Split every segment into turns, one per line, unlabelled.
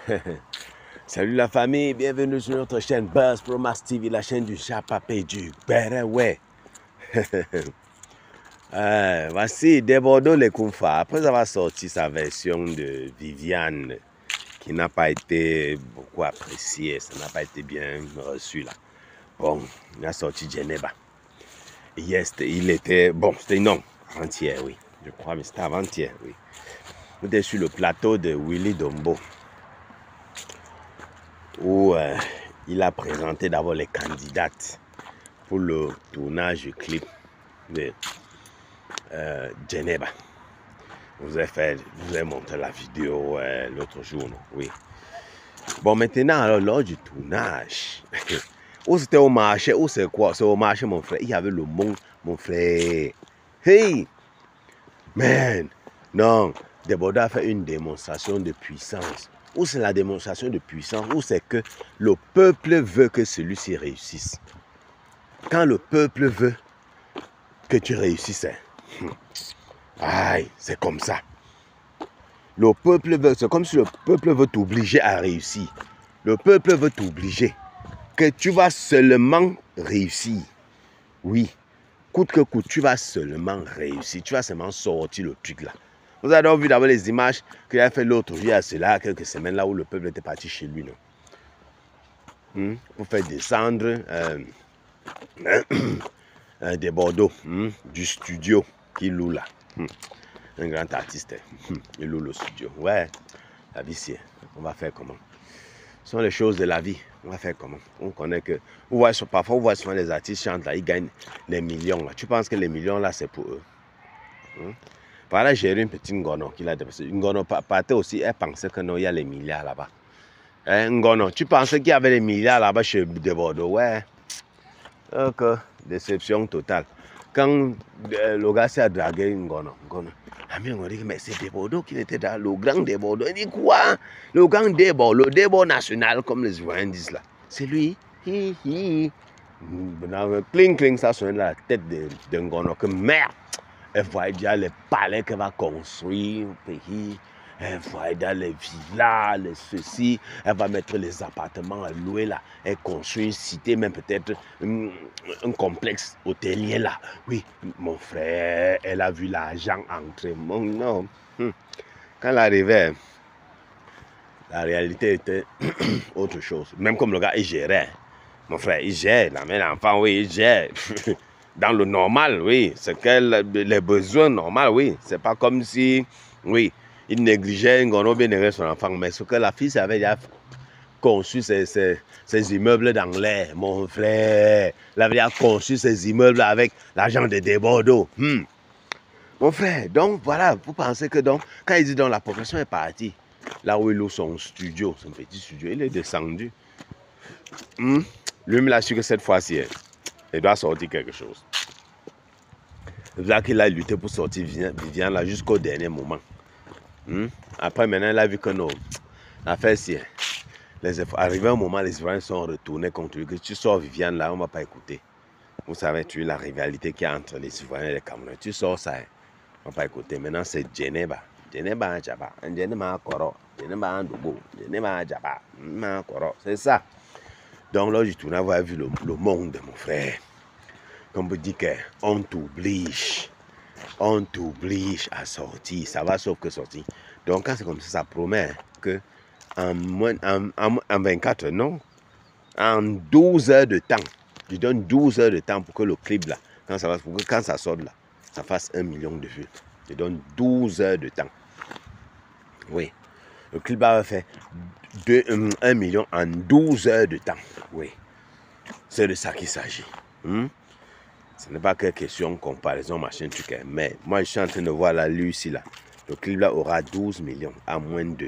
Salut la famille, bienvenue sur notre chaîne Buzz Pro Max TV, la chaîne du Japapé du Béréoué. Voici Debordo Le Kumfa, après avoir sorti sa version de Viviane, qui n'a pas été beaucoup appréciée, ça n'a pas été bien reçu là. Bon, il a sorti Geneva. Hier, il était, bon, c'était non, avant-hier, oui, je crois, mais c'était avant-hier, oui. On était sur le plateau de Willy Dombo, où il a présenté d'abord les candidates pour le tournage du clip de Geneva. Je vous ai montré la vidéo l'autre jour, non? Oui. Bon, maintenant, alors, lors du tournage, où c'était au marché, où c'est quoi? C'est au marché, mon frère. Il y avait le monde, mon frère. Hey! Man! Non, Debordo a fait une démonstration de puissance. Où c'est la démonstration de puissance? Où c'est que le peuple veut que celui-ci réussisse. Quand le peuple veut que tu réussisses, aïe, c'est comme ça. Le peuple veut, c'est comme si le peuple veut t'obliger à réussir. Le peuple veut t'obliger que tu vas seulement réussir. Oui, coûte que coûte, tu vas seulement réussir. Tu vas seulement sortir le truc là. Vous avez vu d'abord les images qu'il a fait l'autre jour, à cela, quelques semaines là où le peuple était parti chez lui, non? Pour faire descendre des Bordeaux, du studio qu'il loue là. Un grand artiste, il loue le studio. Ouais, la vie c'est, on va faire comment? Ce sont les choses de la vie, on va faire comment? On connaît que, parfois on voit souvent les artistes chantent là, ils gagnent les millions là. Tu penses que les millions là c'est pour eux? Voilà, j'ai eu une petite Ngono qui l'a dépassé. Ngono partait aussi, elle pensait que non, il y a les milliards là-bas. Ngono, tu pensais qu'il y avait les milliards là-bas chez Debordo? Ouais. Donc, déception totale. Quand le gars s'est dragué Ngono, on dit mais c'est Debordo qui était dans le grand Debordo. Il dit quoi? Le grand Debordo, le Debordo national, comme les Ivoiriens disent là. C'est lui. Cling cling, ça sonne la tête de Ngono. Que merde! Elle voit déjà les palais qu'elle va construire au pays. Elle voit déjà les villas, les ceci. Elle va mettre les appartements à louer là. Elle construit une cité, même peut-être un complexe hôtelier là. Oui, mon frère, elle a vu l'argent entrer. Non. Quand elle arrivait, la réalité était autre chose. Même comme le gars, il gérait. Mon frère, il gère. La mère, l'enfant, oui, il gère. Dans le normal, oui. C'est que les besoins normaux, oui. C'est pas comme si, oui, il négligeait Ngono bien négligeait son enfant. Mais ce que la fille avait déjà conçu ces immeubles dans l'air, mon frère. Elle avait déjà conçu ces immeubles avec l'argent de Debordo. Mon frère, donc voilà, vous pensez que donc, quand il dit donc la profession est partie, là où il loue son studio, son petit studio, il est descendu. Lui, il a su que cette fois-ci, il doit sortir quelque chose. C'est pour ça qu'il a lutté pour sortir Viviane là jusqu'au dernier moment. Après, maintenant, il a vu que non. L'affaire, si arrivé un moment, les Ivoiriens sont retournés contre lui. Que tu sors Viviane là, on ne va pas écouter. Vous savez, tu as la rivalité qu'il y a entre les Ivoiriens et les Camerounais. Tu sors ça, on ne va pas écouter. Maintenant, c'est Geneva. Geneva Jaba. Geneva Koro. Geneva Ndobo. Geneva Jaba. Koro. C'est ça. Donc, là, du tournage, vous avez vu le monde, mon frère. Comme vous dites qu'on t'oblige. On t'oblige à sortir. Ça va sauf que sortir. Donc, quand c'est comme ça promet que en 24 heures, non, en 12 heures de temps, je donne 12 heures de temps pour que le clip là, quand ça sort là, ça fasse 1 million de vues. Je donne 12 heures de temps. Oui. Le clip va faire 1 million en 12 heures de temps. Oui. C'est de ça qu'il s'agit. Ce n'est pas que question comparaison, machin, truc. Mais moi, je suis en train de voir la lui ici, là. Le clip là aura 12 millions à moins de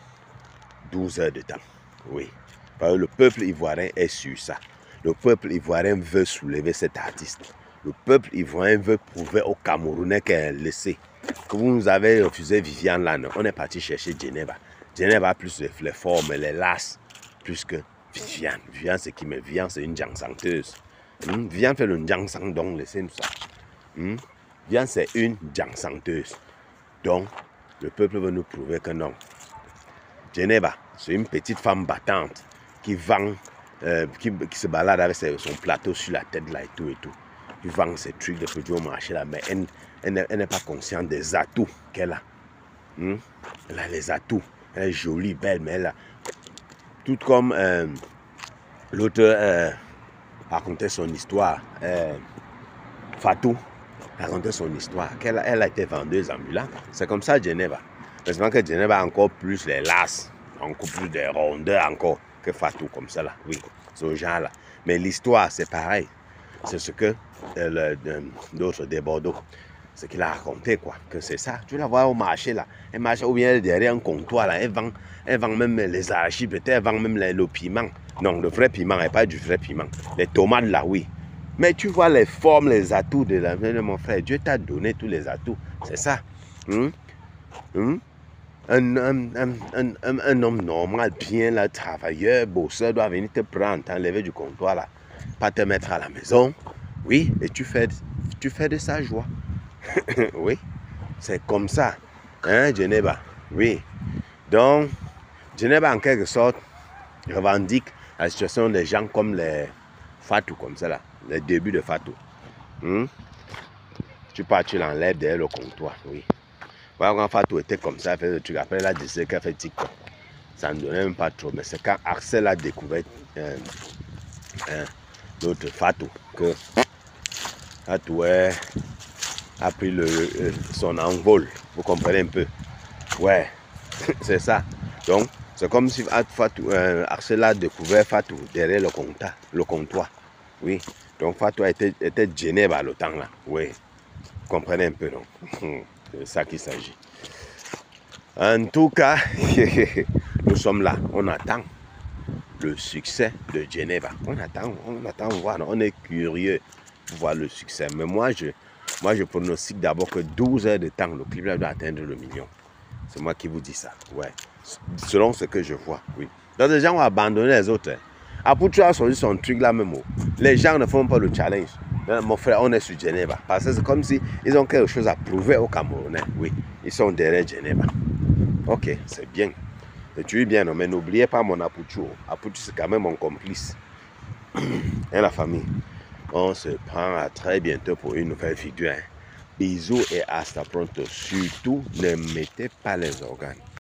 12 heures de temps. Oui. Parce que le peuple ivoirien est sur ça. Le peuple ivoirien veut soulever cet artiste. Le peuple ivoirien veut prouver aux Camerounais qu'elle est laissée. Que vous nous avez refusé Viviane là, non. On est parti chercher Geneva. Geneva a plus les formes, les lasses, plus que Viviane. Viviane, c'est qui? Mais Viviane, c'est une jansanteuse. Viviane fait le jansang, donc laissez-nous ça. Viviane, c'est une jansanteuse. Donc, le peuple veut nous prouver que non. Geneva, C'est une petite femme battante qui vend, qui se balade avec son plateau sur la tête là et tout. Qui vend ses trucs de produits au marché là, mais elle n'est pas consciente des atouts qu'elle a. Elle a les atouts. Elle est jolie, belle, mais elle a... Tout comme l'autre racontait son histoire, Fatou racontait son histoire, qu'elle elle a été vendeuse ambulante. C'est comme ça Geneva. Heureusement que Geneva a encore plus les lasses, encore plus de rondeurs encore que Fatou, comme ça là, oui, ce genre-là. Mais l'histoire, c'est pareil. C'est ce que l'autre des Bordeaux, ce qu'il a raconté, quoi, que c'est ça. Tu la vois au marché, là, elle marche ou bien derrière un comptoir, là, elle vend même les arachides, peut-être elle vend même le piment. Non, le vrai piment, et pas du vrai piment. Les tomates, là, oui. Mais tu vois les formes, les atouts de la vie de mon frère. Dieu t'a donné tous les atouts. C'est ça. Un homme normal, bien là, travailleur, bosseur, doit venir te prendre, t'enlever du comptoir là, pas te mettre à la maison. Oui, et tu fais de sa joie. Oui, c'est comme ça. Hein, Geneva? Oui. Donc, Geneva, en quelque sorte, revendique la situation des gens comme les Fatou, comme ça là, les débuts de Fatou. Tu pars, tu l'enlèves derrière le comptoir, oui. Voilà, quand Fatou était comme ça, elle fait le truc. Après, elle a décidé qu'elle fait TikTok. Ça ne donnait même pas trop. Mais c'est quand Axel a découvert l'autre Fatou que Fatou a pris son envol. Vous comprenez un peu? Ouais, c'est ça. Donc, c'est comme si Axel a découvert Fatou derrière le comptoir. Oui. Donc, Fatou était gêné par le temps là. Oui. Vous comprenez un peu, non? C'est ça qu'il s'agit. En tout cas, nous sommes là. On attend le succès de Geneva. On attend voir. On est curieux pour voir le succès. Mais moi, je pronostique d'abord que 12 heures de temps, le clip doit atteindre le million. C'est moi qui vous dis ça. Ouais. Selon ce que je vois, oui. Donc, les gens ont abandonné les autres. Aputu a sorti son truc là même. Les gens ne font pas le challenge. Mon frère, on est sur Geneva. Parce que c'est comme si ils ont quelque chose à prouver aux Camerounais. Oui, ils sont derrière Geneva. Ok, c'est bien. Et tu es bien, non, mais n'oubliez pas mon Aputu. Aputu, c'est quand même mon complice. Et la famille. On se prend à très bientôt pour une nouvelle vidéo. Bisous et hasta pronto. Surtout, ne mettez pas les organes.